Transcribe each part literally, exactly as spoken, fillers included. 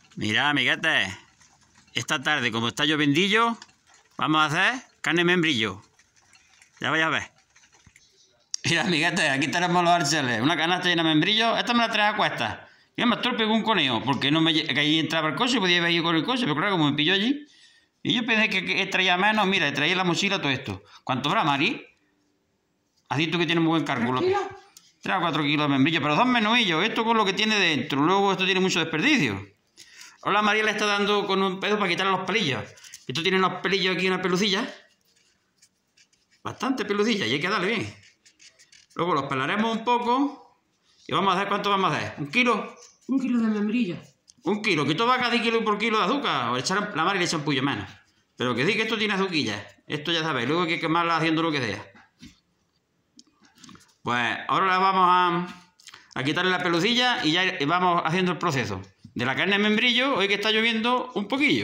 Mira, amiguetes, esta tarde, como está llovendillo, vamos a hacer carne de membrillo. Ya vais a ver. Mira, amiguetes, aquí tenemos los arceles. Una canasta llena de membrillo. Esta me la trae a cuestas. Yo más torpe que un conejo, porque no me que ahí entraba el coche, podía ir con el coche, pero claro, como me pilló allí. Y yo pensé que, que traía menos, mira, traía en la mochila todo esto. ¿Cuánto habrá, Mari? Así tú que tienes muy buen cálculo. tres o cuatro kilos de membrillo, pero dos menudillos. Esto con lo que tiene dentro. Luego esto tiene mucho desperdicio. Ahora María le está dando con un pedo para quitarle los pelillos. Esto tiene unos pelillos aquí, una pelucilla. Bastante pelucilla y hay que darle bien. Luego los pelaremos un poco. ¿Y vamos a hacer cuánto vamos a hacer? ¿Un kilo? Un kilo de membrillo. Un kilo. Que esto va casi kilo por kilo de azúcar. O echar, la Mari le echa un pullo menos. Pero que sí que esto tiene azuquilla. Esto ya sabéis. Luego hay que quemarla haciendo lo que sea. Pues ahora le vamos a, a quitarle la pelucilla y ya vamos haciendo el proceso. De la carne de membrillo, hoy que está lloviendo un poquillo.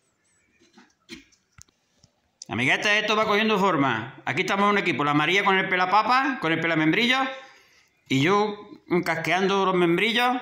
Amiguetes, esto va cogiendo forma. Aquí estamos en un equipo. La María con el pelapapa, con el pelamembrillo. Y yo casqueando los membrillos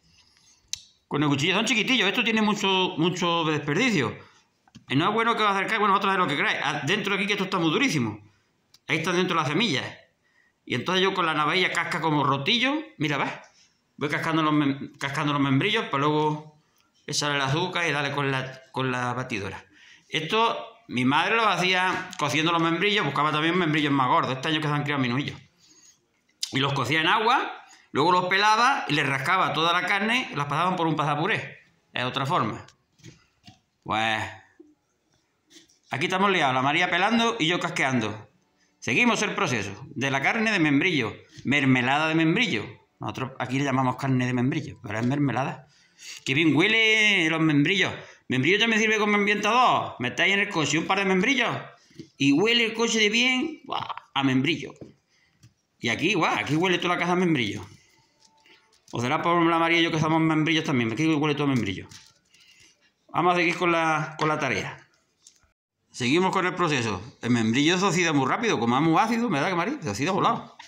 con el cuchillo. Son chiquitillos. Esto tiene mucho, mucho desperdicio. Y no es bueno que os acercáis, bueno, vosotros de lo que queráis. Dentro de aquí que esto está muy durísimo. Ahí están dentro las semillas. Y entonces yo con la navalla casca como rotillo. Mira, ves. Voy cascando los, cascando los membrillos para luego echarle el azúcar y darle con la, con la batidora. Esto, mi madre lo hacía cociendo los membrillos, buscaba también membrillos más gordos. Este año que se han criado minuillos. Y los cocía en agua, luego los pelaba y les rascaba toda la carne y las pasaban por un pasapuré. Es otra forma. Pues aquí estamos liados, la María pelando y yo casqueando. Seguimos el proceso de la carne de membrillo, mermelada de membrillo. Nosotros aquí le llamamos carne de membrillo, pero es mermelada. ¡Qué bien huele los membrillos! Membrillo ya me sirve como ambientador. Metéis en el coche un par de membrillos y huele el coche de bien ¡buah! A membrillo. Y aquí, ¡guau! Aquí huele toda la casa a membrillo. O será por la María y yo que somos membrillos también. Aquí huele todo a membrillo. Vamos a seguir con la, con la tarea. Seguimos con el proceso. El membrillo se oxida muy rápido, como es muy ácido, ¿verdad que María? Se oxida volado.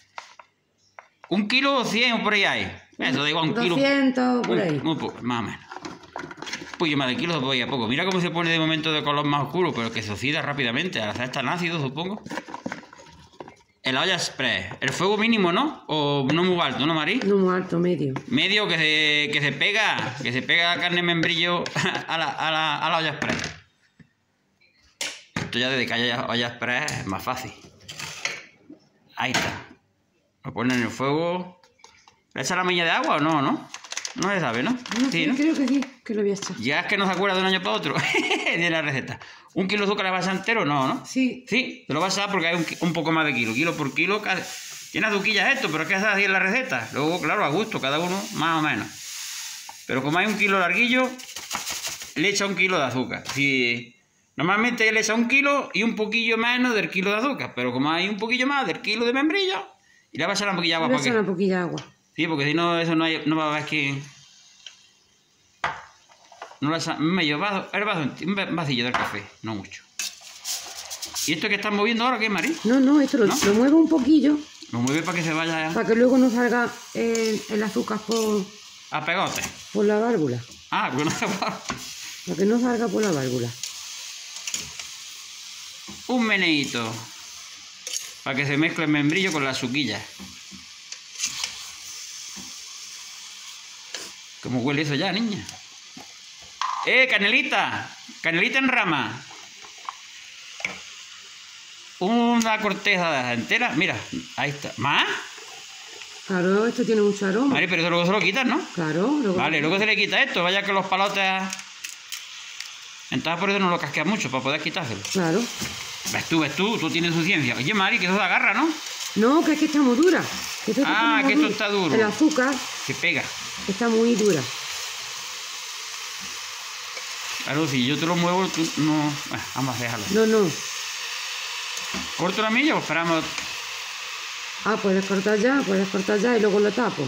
Un kilo o cien por ahí hay. Eso da igual, un kilo. doscientos por ahí. Un, un, más o menos. Pues más de kilo se puede ir a poco. Mira cómo se pone de momento de color más oscuro, pero que se oxida rápidamente. Al hacer tan ácido, supongo. En la olla express. El fuego mínimo, ¿no? O no muy alto, ¿no, Marí? No muy alto, medio. Medio que se, que se pega. Que se pega la carne de membrillo a la, a la, a la olla express. Esto ya desde que haya olla express es más fácil. Ahí está. Lo ponen en el fuego. ¿Le echa la milla de agua o no, no? No se sabe, ¿no? No, sí, sí, ¿no? Creo que sí, que lo voy a echar. Ya es que no se acuerda de un año para otro de la receta. ¿Un kilo de azúcar le vas a entero? No, ¿no? Sí. Sí, te lo vas a dar porque hay un, un poco más de kilo. Kilo por kilo. Casi. Tiene azuquillas esto, pero es que es así en la receta. Luego, claro, a gusto, cada uno más o menos. Pero como hay un kilo larguillo, le echa un kilo de azúcar. Si... Normalmente le echa un kilo y un poquillo menos del kilo de azúcar. Pero como hay un poquillo más del kilo de membrillo, y le va a echar una poquilla de agua. Le voy a ¿Para echar qué? una poquilla de agua. Sí, porque si no, eso no, hay, no va a ver que... No le echa medio vaso, el vaso, un vasillo del café, no mucho. ¿Y esto que están moviendo ahora qué, Marí? No, no, esto lo, ¿No? lo muevo un poquillo. Lo mueve para que se vaya Para que luego no salga el, el azúcar por, a pegote. por la válvula. Ah, porque no se va. Para que no salga por la válvula. Un meneíto. Para que se mezcle el membrillo con la azuquilla. ¿Cómo huele eso ya, niña? ¡Eh, canelita! ¡Canelita en rama! Una corteza entera. Mira, ahí está. ¿Más? Claro, esto tiene mucho aroma. Vale, pero eso luego se lo quitas, ¿no? Claro. Luego... Vale, luego se le quita esto. Vaya que los palotes... Entonces por eso no lo casqueas mucho, para poder quitárselo. Claro. Ves tú, ves tú, tú tienes su ciencia. Oye, Mari, que eso se agarra, ¿no? No, que es que está muy dura. Que esto Ah, está que esto está duro. El azúcar Se pega. está muy dura. Claro, si yo te lo muevo, tú no... Bueno, vamos a dejarlo. No, no. ¿Corto la milla o esperamos? Ah, puedes cortar ya, puedes cortar ya y luego lo tapo.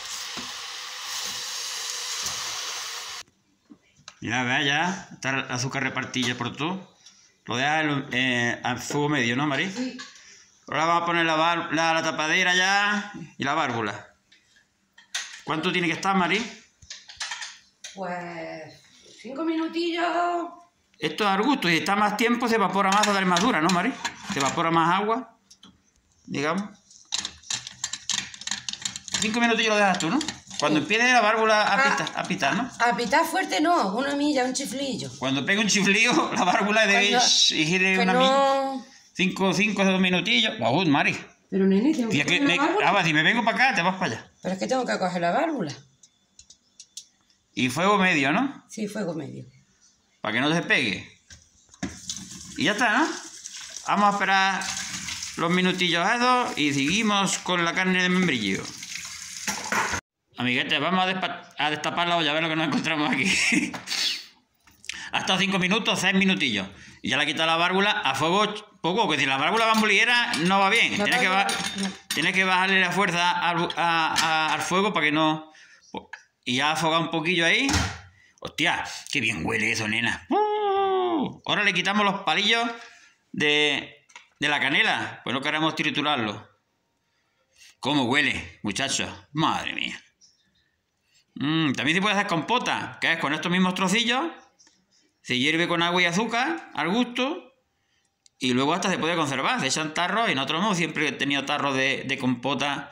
Mira, vea ya, está el azúcar repartida por todo. Lo dejas eh, al fuego medio, ¿no, Mari? Sí. Ahora vamos a poner la, la, la tapadera ya y la válvula. ¿Cuánto tiene que estar, Mari? Pues Cinco minutillos. Esto es al gusto. Si está más tiempo, se evapora más, va a dar más dura, ¿no, Mari? Se evapora más agua, digamos. Cinco minutillos lo dejas tú, ¿no? Cuando Sí. empiece la válvula a Ah. pitar, a pitar, ¿no? A pitar fuerte no, una milla, un chiflillo. Cuando pegue un chiflío, la válvula debe ir Que una milla. no... Cinco, cinco, dos minutillos. ¡Oh, Mari! Pero nene, tengo Tía, que que coger me, la válvula. ah, va, si me vengo para acá, te vas para allá. Pero es que tengo que coger la válvula. Y fuego medio, ¿no? Sí, fuego medio. Para que no se pegue. Y ya está, ¿no? Vamos a esperar los minutillos esos y seguimos con la carne de membrillo. Amiguetes, vamos a, despa- a destapar la olla, a ver lo que nos encontramos aquí. Ha estado cinco minutos, seis minutillos. Y ya le he quitado la válvula a fuego poco, que si la válvula bambolillera no va bien. No Tienes que, ba- no. tienes que bajarle la fuerza al, a- a- al fuego para que no... Y ya ha afogado un poquillo ahí. Hostia, qué bien huele eso, nena. ¡Uh! Ahora le quitamos los palillos de, de la canela, pues no queremos triturarlo. ¿Cómo huele, muchachos? Madre mía. Mm, también se puede hacer compota, que es con estos mismos trocillos. Se hierve con agua y azúcar al gusto. Y luego hasta se puede conservar. Se echan tarros. Y nosotros hemos siempre tenido tarros de, de compota.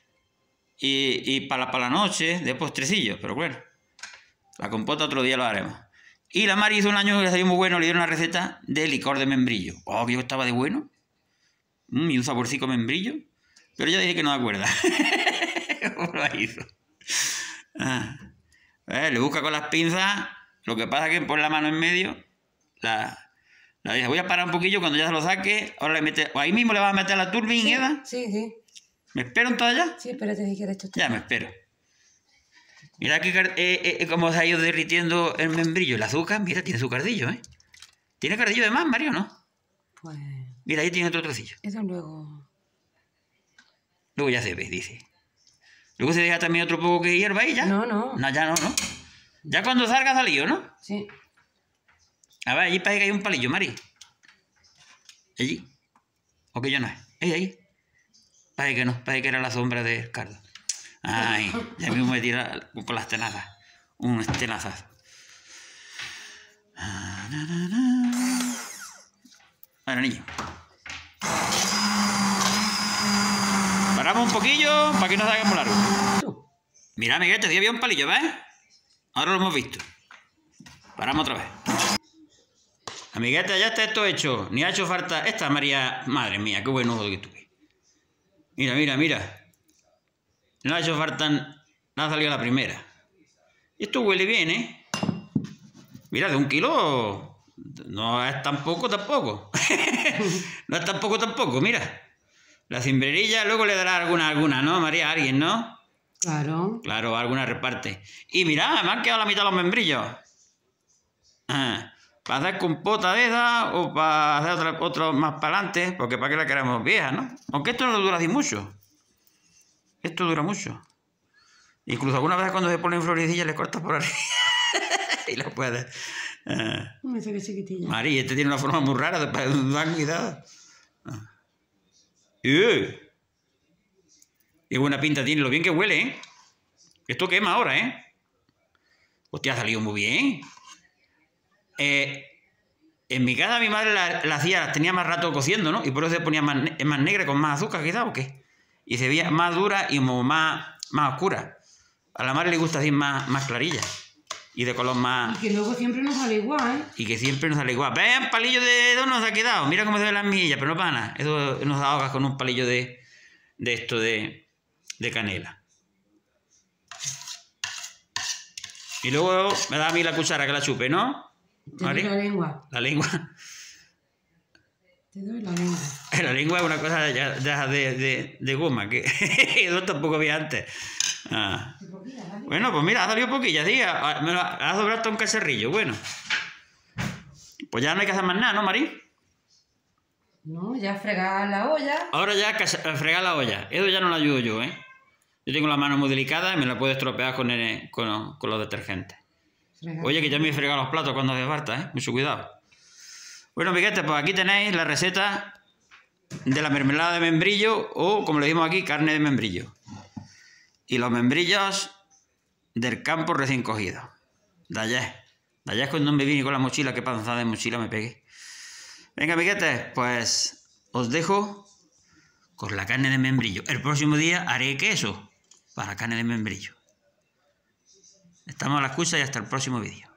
Y, y para, para la noche, de postrecillos. Pero bueno, la compota otro día lo haremos. Y la Mari hizo un año que le salió muy bueno. Le dieron una receta de licor de membrillo. Oh, que yo estaba de bueno. Mm, y un saborcico membrillo. Pero ella dice que no me acuerda. ¿Cómo lo hizo? Ah. Eh, le busca con las pinzas. Lo que pasa es que pone la mano en medio. La, la dice, voy a parar un poquillo cuando ya se lo saque. Ahora le mete. O ahí mismo le vas a meter la turbina, Sí, Eda. sí, sí. ¿Me espero entonces ya? Sí, espérate si quieres esto. Ya me espero. Mira aquí eh, eh, cómo se ha ido derritiendo el membrillo. El azúcar, mira, tiene su cardillo, ¿eh? ¿Tiene cardillo de más, Mario, no? Pues Mira, ahí tiene otro trocillo. eso luego... Luego ya se ve, dice. Luego se deja también otro poco que hierva ahí ya. No, no. No, ya no, ¿no? Ya cuando salga ha salido, ¿no? Sí. A ver, allí parece que hay un palillo, Mari. Allí. ¿O que ya no es? Ahí, ahí. Parece que no, parece que era la sombra de Carlos. Ay, ya mismo me tira con las tenazas. Un tenazazo. Bueno, niño. Paramos un poquillo para que no se haga muy largo. Mira, Miguel, te había un palillo, ¿ves? Ahora lo hemos visto. Paramos otra vez. Amiguete, ya está esto hecho. Ni ha hecho falta... Esta María... Madre mía, qué buen ojo que tuve. Mira, mira, mira. No ha hecho falta... No ha salido la primera. Y esto huele bien, ¿eh? Mira, de un kilo... No es tampoco, tampoco. No es tampoco, tampoco, mira. La cimbrerilla luego le dará alguna, alguna, ¿no, María? A alguien, ¿no? Claro. Claro, alguna reparte. Y mira, me han quedado la mitad de los membrillos. Ah. ¿Para hacer compota de esa o para hacer otra, otro más para adelante? Porque para qué la queremos vieja, ¿no? Aunque esto no dura así mucho. Esto dura mucho. Incluso algunas veces cuando se ponen florecillas le cortas por arriba. Y lo puedes. Ah. Me saqué chiquitilla. María, este tiene una forma muy rara de para dar cuidado. Ah. ¡Uh! Qué buena pinta tiene, lo bien que huele, ¿eh? Esto quema ahora, ¿eh? Hostia, ha salido muy bien. Eh, en mi casa mi madre la, la hacía, las tenía más rato cociendo, ¿no? Y por eso se ponía más, ne más negra con más azúcar, quizás, ¿o qué? Y se veía más dura y como más, más oscura. A la madre le gusta así más, más clarilla. Y de color más... Y que luego siempre nos sale igual, ¿eh? Y que siempre nos sale igual. Vean, palillo de dos nos ha quedado. Mira cómo se ven las mejillas, pero no pasa nada. Eso nos ahogas con un palillo de, de esto de, de canela. Y luego me da a mí la cuchara que la chupe, ¿no? Te doy ¿Vale? la lengua. La lengua. Te doy la lengua. La lengua es una cosa ya, ya de, de, de goma, que eso tampoco había antes. Ah. Bueno, pues mira, ha salido poquilla, sí. Ha, me lo ha, ha sobrado hasta un cacharrillo. Bueno. Pues ya no hay que hacer más nada, ¿no, Mari? No, ya fregar la olla. Ahora ya fregar la olla. Eso ya no lo ayudo yo, ¿eh? Yo tengo la mano muy delicada y me la puedo estropear con, el, con, con los detergentes. Fregar. Oye, que ya me he fregado los platos cuando hace falta, ¿eh? Mucho cuidado. Bueno, amiguetes, pues aquí tenéis la receta de la mermelada de membrillo o, como le decimos aquí, carne de membrillo. Y los membrillos del campo recién cogidos. De ayer. Allá es cuando me vine con la mochila, qué panzada de mochila me pegué. Venga, amiguetes, pues os dejo con la carne de membrillo. El próximo día haré queso para carne de membrillo. Estamos a la escucha y hasta el próximo vídeo.